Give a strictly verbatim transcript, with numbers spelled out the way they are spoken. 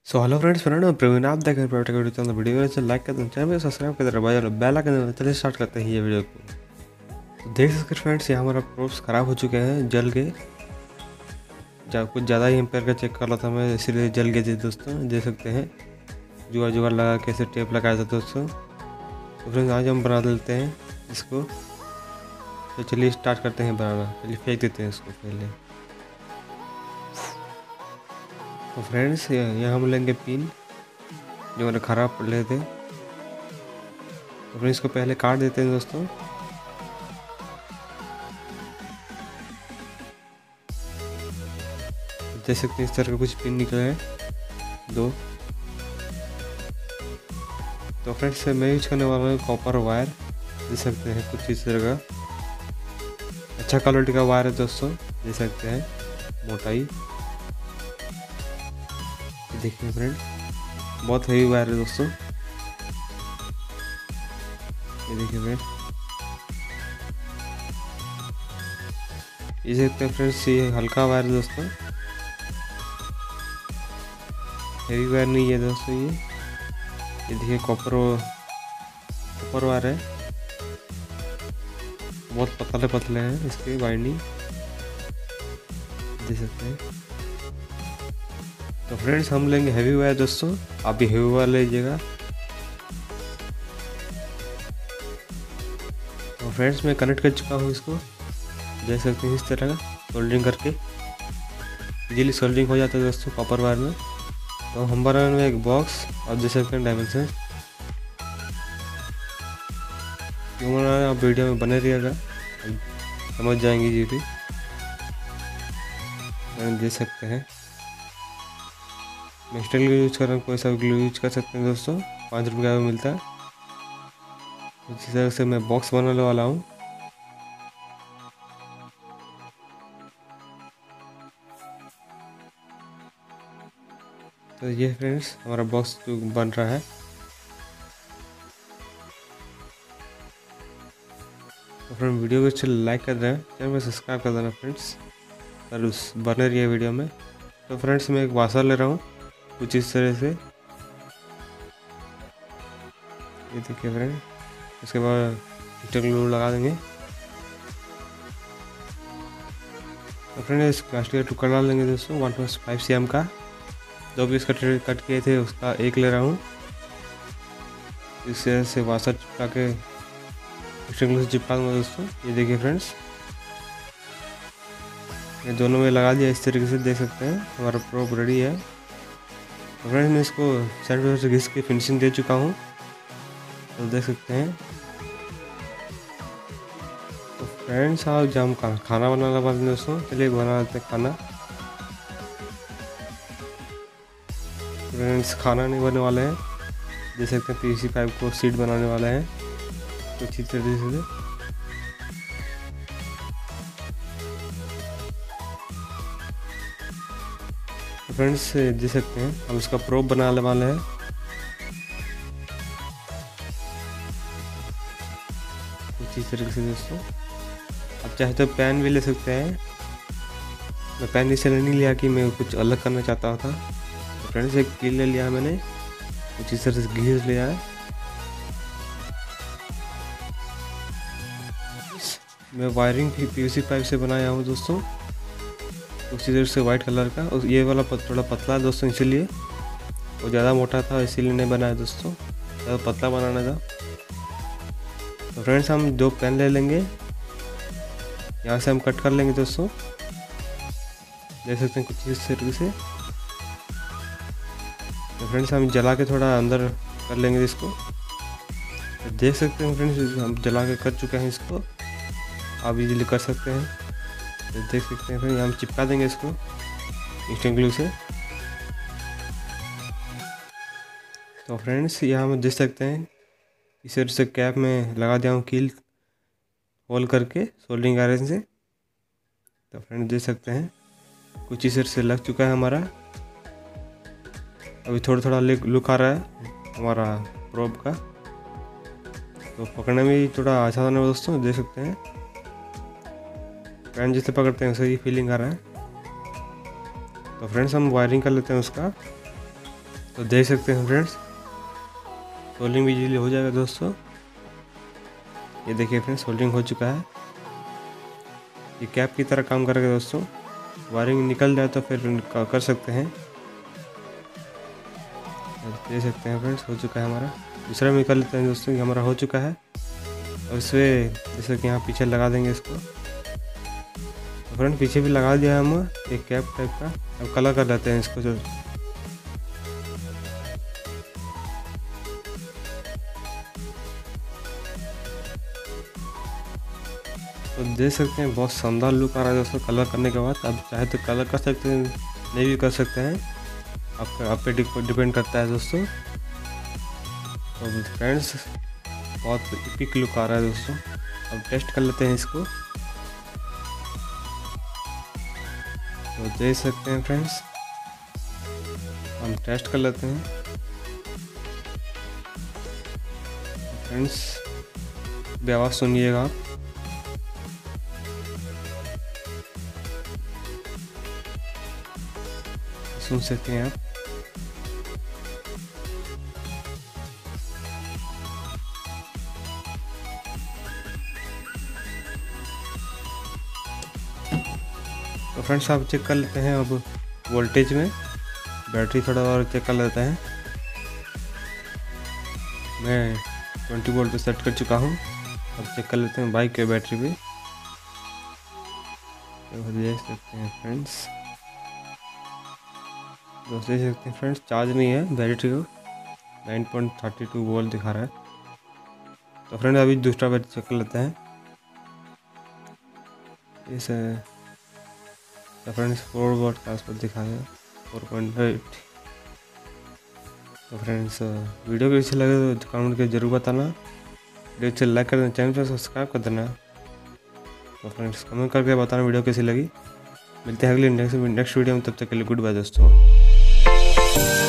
So hello friends, मेरा नाम प्रवीण। आप देख रहे हैं वीडियो तो वीडियो में लाइक कर दें, चैनल में सब्सक्राइब कर दें, भाई बेल आइकन। चलिए स्टार्ट करते हैं ये वीडियो को। तो देख सकते हैं फ्रेंड्स, यहाँ हमारा प्रोप्स ख़राब हो चुके हैं, जल गए। जब कुछ ज़्यादा ही एम्पेयर का चेक कर रहा था मैं, इसीलिए जल गए थे दोस्तों। देख सकते हैं जुगाड़ जुगाड़ लगा कैसे टेप लगाया था दोस्तों। तो फ्रेंड्स आज हम बना लेते हैं इसको। तो चलिए स्टार्ट करते हैं बनाना। चलिए फेंक देते हैं इसको पहले। तो फ्रेंड्स यहाँ हम लेंगे पिन जो मैंने ख़राब पड़े थे। तो फ्रेंड्स इसको पहले काट देते हैं दोस्तों। देख सकते हैं इस तरह का कुछ पिन निकले हैं दो। तो फ्रेंड्स मैं यूज करने वाला हूँ कॉपर वायर। देख सकते हैं कुछ इस तरह का अच्छा क्वालिटी का वायर है दोस्तों। देख सकते हैं मोटाई, देखिए फ्रेंड बहुत हेवी वायर है दोस्तों। ये देखिए फ्रेंड, ये देखते हैं फ्रेंड्स ये हल्का वायर है दोस्तों, हेवी वायर नहीं है दोस्तों। ये ये देखिए कॉपर कॉपर वायर है, बहुत पतले पतले हैं इसके बाइंडिंग, देख सकते हैं। तो फ्रेंड्स हम लेंगे हेवी वायर दोस्तों, आप भी हेवी वायर लीजिएगा। तो फ्रेंड्स मैं कनेक्ट कर चुका हूँ इसको, देख सकते हैं इस तरह का सोल्डरिंग करके इजीली सोल्डरिंग हो जाता है दोस्तों कॉपर वायर में। तो हम बना रहे हैं एक बॉक्स, आप देख सकते हैं डायमेंशन क्यों बना रहे हैं, आप वीडियो में बने रहिएगा, समझ जाएंगे जी भी। देख सकते हैं मैं स्टील ग्लू यूज कर रहा हूँ, कोई सा ग्लू यूज कर सकते हैं दोस्तों, पाँच रुपये का भी मिलता है। इसी तरह से मैं बॉक्स बनाने वाला हूँ। तो ये फ्रेंड्स हमारा बॉक्स जो बन रहा है। तो फ्रेंड वीडियो को अच्छे लाइक कर देना, चैनल में सब्सक्राइब कर देना फ्रेंड्स, और उस बने रही है वीडियो में। तो फ्रेंड्स मैं एक वाशर ले रहा हूँ कुछ इस तरह से, ये देखिए फ्रेंड। उसके बाद स्टील ग्लू लगा देंगे। तो फ्रेंड इस प्लास्टिक का टुकड़ा डाल देंगे दोस्तों, one point five C M का। दो पीस कट कट किए थे उसका एक ले रहा हूँ। इस तरह से वाशर चिपका के स्टील ग्लू से चिपका दूँगा दोस्तों। ये देखिए फ्रेंड्स, ये दोनों में लगा दिया इस तरीके से, देख सकते हैं हमारा प्रोप रेडी है। तो फ्रेंड्स मैं इसको साइड पे से घिस के फिनिशिंग दे चुका हूँ, तो देख सकते हैं। तो फ्रेंड्स आप जब हम खाना बनाना वाले हैं दोस्तों, चलिए बना लेते हैं खाना। फ्रेंड्स खाना नहीं बनने वाले हैं, देख सकते हैं पीवीसी पाइप को सीट बनाने वाले हैं कुछ इस तरीके से। तो फ्रेंड्स देख सकते हैं हम इसका प्रोप बनाने वाले हैं कुछ इस तरीके से दोस्तों। आप चाहे तो पैन भी ले सकते हैं, मैं पैन इसलिए नहीं लिया कि मैं कुछ अलग करना चाहता था। तो फ्रेंड्स एक कील ले लिया मैंने, कुछ इस तरह से घिस लिया है। मैं वायरिंग भी पीवीसी पाइप से बनाया हूँ दोस्तों, उसी तरह से वाइट कलर का। और ये वाला पत, थोड़ा पतला है दोस्तों, इसीलिए वो ज़्यादा मोटा था इसीलिए नहीं बनाया दोस्तों, ज़्यादा पतला बनाना था। तो फ्रेंड्स हम दो पेन ले लेंगे, यहाँ से हम कट कर लेंगे दोस्तों, देख सकते हैं कुछ इस तरीके से। तो फ्रेंड्स हम जला के थोड़ा अंदर कर लेंगे इसको, तो देख सकते हैं फ्रेंड्स हम जला के कर चुके हैं इसको, आप इजीली कर सकते हैं। तो देख सकते हैं फ्रेंड्स हम चिपका देंगे इसको स्टील ग्लू से। तो फ्रेंड्स यहाँ हम देख सकते हैं इस तरह से कैप में लगा दिया हूँ कील होल करके सोल्डरिंग आयरन से। तो फ्रेंड्स देख सकते हैं कुछ इस तरह से लग चुका है हमारा। अभी थोड़ा थोड़ा लुक आ रहा है हमारा प्रोब का, तो पकड़ने में थोड़ा आसान है दोस्तों, देख सकते हैं पैन जैसे पकड़ते हैं वैसे ही फीलिंग आ रहा है। तो फ्रेंड्स हम वायरिंग कर लेते हैं उसका। तो देख सकते हैं फ्रेंड्स, सोल्डिंग भी इजीली हो जाएगा दोस्तों। ये देखिए फ्रेंड्स, सोल्डिंग हो चुका है। ये कैप की तरह काम करेगा दोस्तों। वायरिंग निकल जाए तो फिर कर सकते हैं। देख सकते हैं फ्रेंड्स, हो चुका है हमारा। दूसरा में निकल लेते हैं दोस्तों, ये हमारा हो चुका है। और इसमें जैसे कि यहाँ पीछे लगा देंगे इसको। तो फ्रेंड पीछे भी लगा दिया है हम एक कैप टाइप का। अब कलर कर लेते हैं इसको। जो तो देख सकते हैं बहुत शानदार लुक आ रहा है दोस्तों कलर करने के बाद। अब चाहे तो कलर कर सकते हैं, नहीं भी कर सकते हैं, आपका आप पे डिपेंड करता है दोस्तों। तो फ्रेंड्स बहुत इपिक लुक आ रहा है दोस्तों। अब टेस्ट कर लेते हैं इसको। तो देख सकते हैं फ्रेंड्स, हम टेस्ट कर लेते हैं। फ्रेंड्स भी आवाज़ सुनिएगा आप। सुन सकते हैं आप। तो फ्रेंड्स आप चेक कर लेते हैं अब वोल्टेज में। बैटरी थोड़ा और चेक कर लेते हैं। मैं ट्वेंटी वोल्ट पे सेट कर चुका हूँ। अब चेक कर लेते हैं बाइक के बैटरी पे। तो देख सकते हैं फ्रेंड्स, दोस्त देख सकते हैं फ्रेंड्स, चार्ज नहीं है बैटरी को। Nine point thirty two volt दिखा रहा है। तो फ्रेंड्स अभी दूसरा बैटरी चेक कर लेते हैं। इस तो फ्रेंड्स फोर वोल्ट के आसपास दिखाया, फोर पॉइंट एट। तो फ्रेंड्स वीडियो को अच्छी लगे तो कमेंट करके जरूर बताना। वीडियो अच्छे लाइक कर देना, चैनल को सब्सक्राइब कर देना। तो फ्रेंड्स कमेंट करके बताना वीडियो कैसी लगी। मिलते हैं अगले नेक्स्ट नेक्स्ट वीडियो में, तब तक के लिए गुड बाय दोस्तों।